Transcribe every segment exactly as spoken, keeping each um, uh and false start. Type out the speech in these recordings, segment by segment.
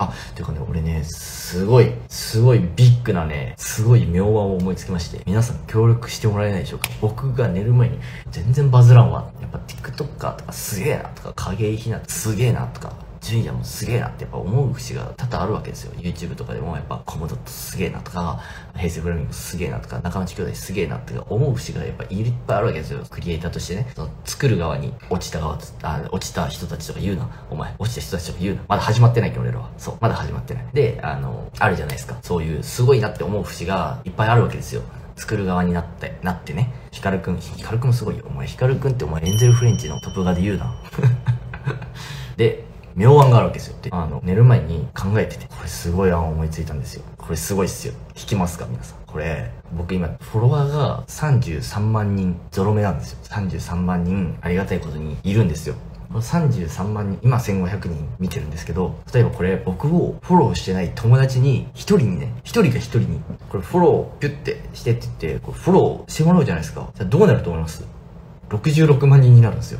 あ、てかね、俺ね、すごい、すごいビッグなね、すごい妙案を思いつきまして、皆さん協力してもらえないでしょうか。僕が寝る前に、全然バズらんわ。やっぱ TikToker とかすげえなとか、影井ひなすげえなとか、純也もすげえなってやっぱ思う節が多々あるわけですよ。YouTube とかでもやっぱコムドットすげえなとか、平成フラミンゴすげえなとか、中町兄弟すげえなって思う節がやっぱいっぱいあるわけですよ。クリエイターとしてね。その作る側に落ちた側、あ、落ちた人たちとか言うな。お前、落ちた人たちとか言うな。まだ始まってないけど俺らは。そう、まだ始まってない。で、あの、あるじゃないですか。そういうすごいなって思う節がいっぱいあるわけですよ。作る側になって、なってね。ヒカルくん、ヒカルくんもすごいよ。お前、ヒカルくんってお前エンゼルフレンチのトップ画で言うな。で、妙案があるわけですよ。で、あの、寝る前に考えてて、これすごい案を思いついたんですよ。これすごいっすよ。弾きますか皆さん。これ、僕今、フォロワーがさんじゅうさんまんにん、ゾロ目なんですよ。さんじゅうさんまんにん、ありがたいことにいるんですよ。さんじゅうさんまんにん、今せんごひゃくにん見てるんですけど、例えばこれ、僕をフォローしてない友達に、一人にね、一人が一人に、これフォローピュッてしてって言って、こうフォローしてもらうじゃないですか。じゃあどうなると思います？ ろくじゅうろくまんにんになるんですよ。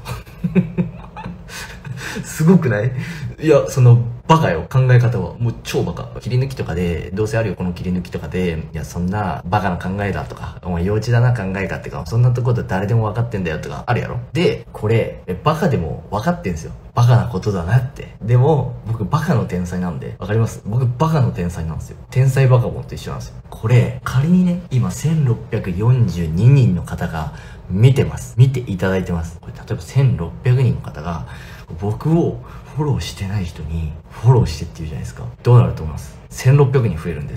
すごくない？いや、その、バカよ、考え方は。もう超バカ。切り抜きとかで、どうせあるよ、この切り抜きとかで、いや、そんな、バカな考えだとか、お前幼稚だな考えかってか、そんなところで誰でも分かってんだよとか、あるやろ？で、これ、バカでも分かってんすよ。バカなことだなって。でも、僕バカの天才なんで、わかります？僕バカの天才なんですよ。天才バカボンと一緒なんですよ。これ、仮にね、今せんろっぴゃくよんじゅうににんの方が見てます。見ていただいてます。これ、例えばせんろっぴゃくにんの方が、僕をフォローしてない人にフォローしてって言うじゃないですか。どうなると思います？せんろっぴゃくにん増えるんです。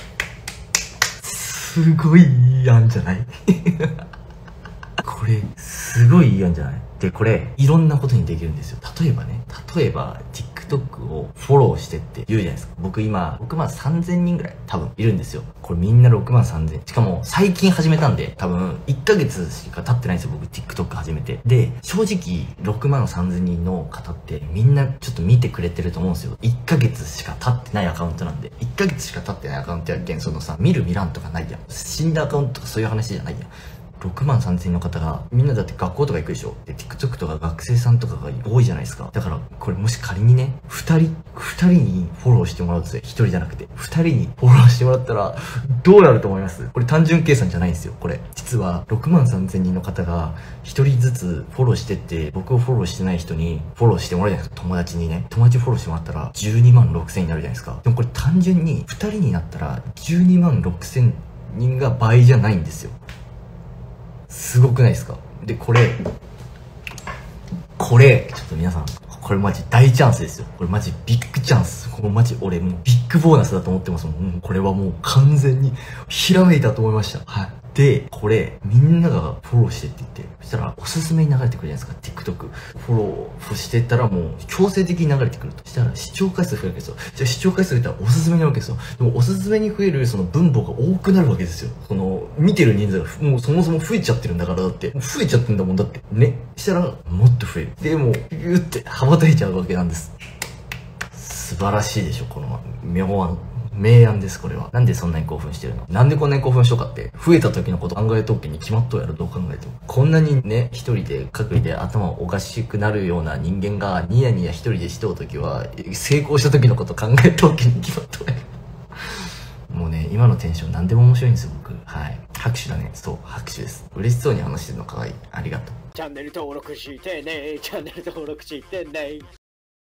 すごいいい案じゃないこれ、すごいいい案じゃない？で、これ、いろんなことにできるんですよ。例えばね、例えば、TikTok をフォローしてって言うじゃないですか。僕今、ろくまんさんぜんにんぐらい多分いるんですよ。これみんなろくまんさんぜん。しかも最近始めたんで、多分いっかげつしか経ってないんですよ。僕 TikTok 始めて。で、正直ろくまんさんぜんにんの方ってみんなちょっと見てくれてると思うんですよ。いっかげつしか経ってないアカウントなんで。いっかげつしか経ってないアカウントやけん、そのさ、見る見らんとかないやん。死んだアカウントとかそういう話じゃないやん。ろくまんさんぜんの方が、みんなだって学校とか行くでしょ。で、TikTok とか学生さんとかが多いじゃないですか。だから、これもし仮にね、二人、二人にフォローしてもらうとですよ。一人じゃなくて、二人にフォローしてもらったら、どうなると思います？これ単純計算じゃないんですよ、これ。実は、ろくまんさんぜんにんの方が、一人ずつフォローしてって、僕をフォローしてない人にフォローしてもらうじゃないですか。友達にね。友達フォローしてもらったら、じゅうにまんろくせんになるじゃないですか。でもこれ単純に、二人になったら、じゅうにまんろくせんにんが倍じゃないんですよ。すごくないですか？で、これ、これ、ちょっと皆さん、これマジ大チャンスですよ。これマジビッグチャンス。これマジ俺もうビッグボーナスだと思ってますもん。もうこれはもう完全にひらめいたと思いました。はい。で、これ、みんながフォローしてって言って、そしたらおすすめに流れてくるじゃないですか、TikTok。フォローしてったらもう強制的に流れてくると。したら視聴回数増えるわけですよ。じゃあ視聴回数増えたらおすすめなわけですよ。でもおすすめに増えるその分母が多くなるわけですよ。その、見てる人数がもうそもそも増えちゃってるんだからだって。もう増えちゃってんだもんだって。ね。したらもっと増える。で、もう、ビューって羽ばたいちゃうわけなんです。素晴らしいでしょ、この妙案。明暗です、これは。なんでそんなに興奮してるの？なんでこんなに興奮しとかって、増えた時のこと考えときに決まっとうやろ、どう考えても。こんなにね、一人で、各位で頭おかしくなるような人間が、ニヤニヤ一人でしとうときは、成功した時のこと考えときに決まっとうやろ。もうね、今のテンション何でも面白いんですよ、僕。はい。拍手だね。そう、拍手です。嬉しそうに話してるの可愛い。ありがとう。 チャンネル登録してね。チャンネル登録してね。